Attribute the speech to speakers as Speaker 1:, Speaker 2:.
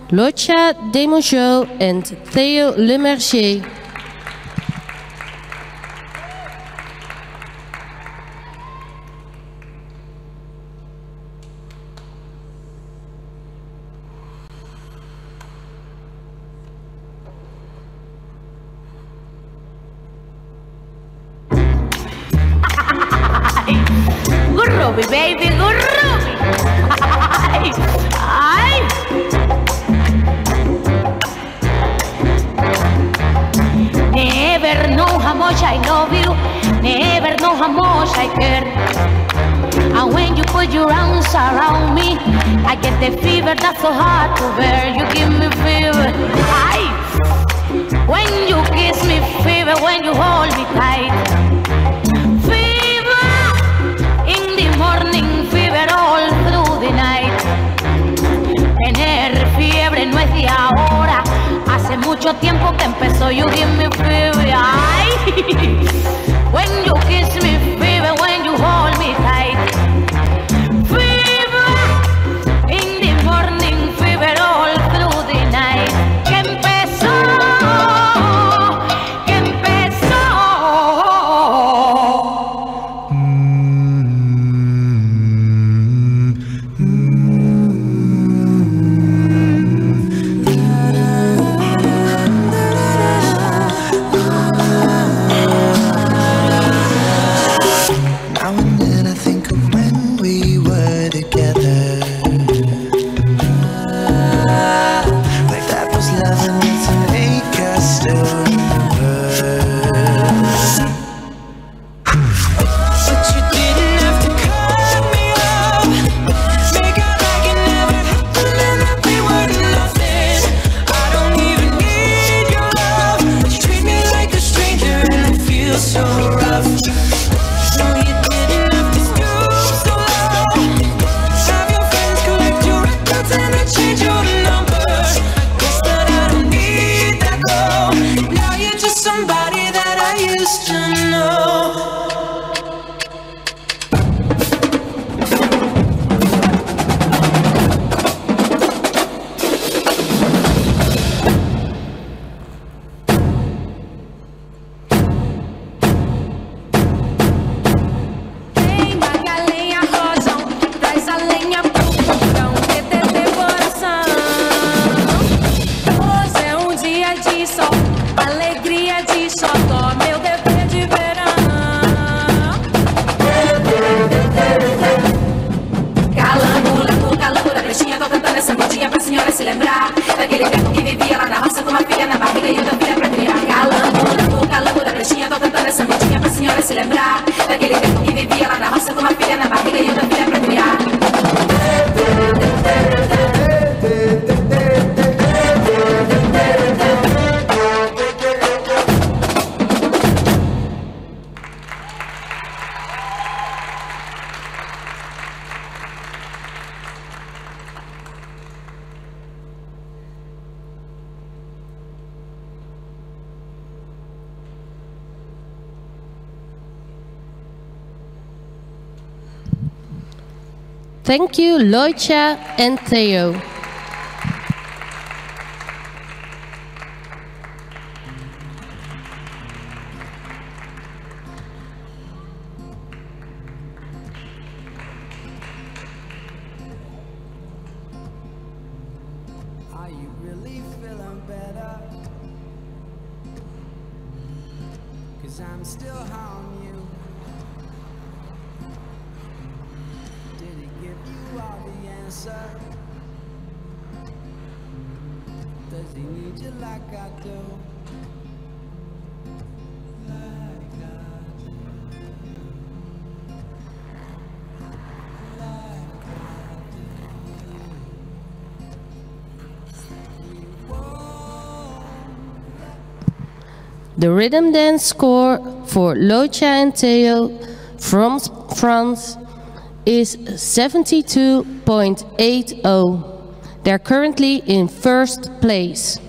Speaker 1: Locha Desmougeot and Theo Lemercier.
Speaker 2: Groovy, baby, groovy. Ay. Never know how much I love you. Never know how much I care. And when you put your arms around me, I get the fever that's so hard to bear. You give me fever. Ay. When you kiss me, fever. When you hold me tight. Morning fever all through the night. Tener fiebre no es de ahora. Hace mucho tiempo que empezó. You give me fever. Ay. When you kiss me, fever. When you hold me tight. Fever. In the morning fever all through the night. Que empezó. Que empezó.
Speaker 1: Thank you, Locha and Theo.
Speaker 3: Are you really feeling better? 'Cause I'm still on you. Did it give you all the answer? Does he need you like I do? Like I do. Like I do.
Speaker 1: The rhythm dance score for Locha and Theo from France is 72.80. They're currently in first place.